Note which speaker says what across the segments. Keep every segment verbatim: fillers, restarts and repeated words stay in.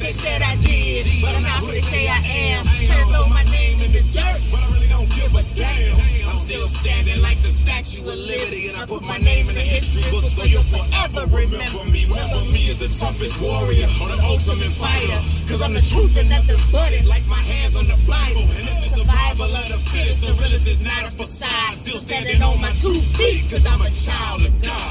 Speaker 1: they said I did, but I'm not who they say I am. Try to throw my name in the dirt, but I really don't give a damn. I'm still standing like the Statue of Liberty, and I put my name in the history book, so you'll forever remember me. Remember me as the toughest warrior on the ultimate fighter, cause I'm the truth and nothing but it, like my hands on the Bible. And this is survival of the fittest, the realest is not a facade. Still standing on my two feet, cause I'm a child of God.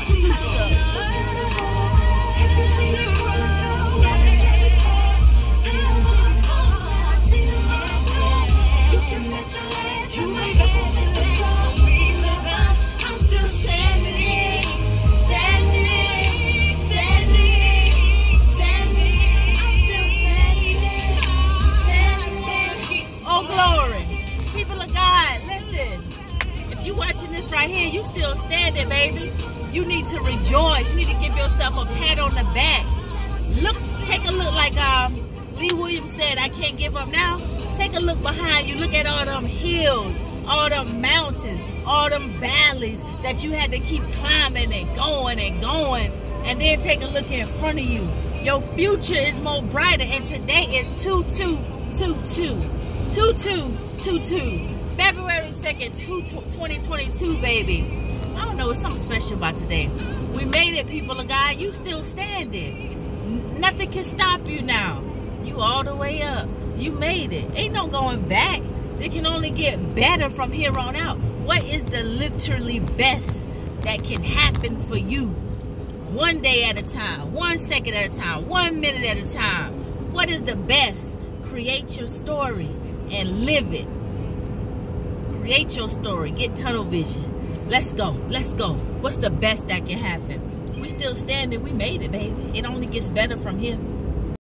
Speaker 1: Right here, you still standing, baby. You need to rejoice. You need to give yourself a pat on the back. Look, take a look like um, Lee Williams said, I can't give up now. Take a look behind you. Look at all them hills, all them mountains, all them valleys that you had to keep climbing and going and going. And then take a look in front of you. Your future is more brighter, and today is two two two two. two two two two. February second, twenty twenty-two, baby. I don't know, it's something special about today. We made it, people of God. You still standing. N nothing can stop you now. You all the way up. You made it. Ain't no going back. It can only get better from here on out. What is the literally best that can happen for you? One day at a time. One second at a time. One minute at a time. What is the best? Create your story and live it. Create your story. Get tunnel vision. Let's go. Let's go. What's the best that can happen? We still standing. We made it, baby. It only gets better from here.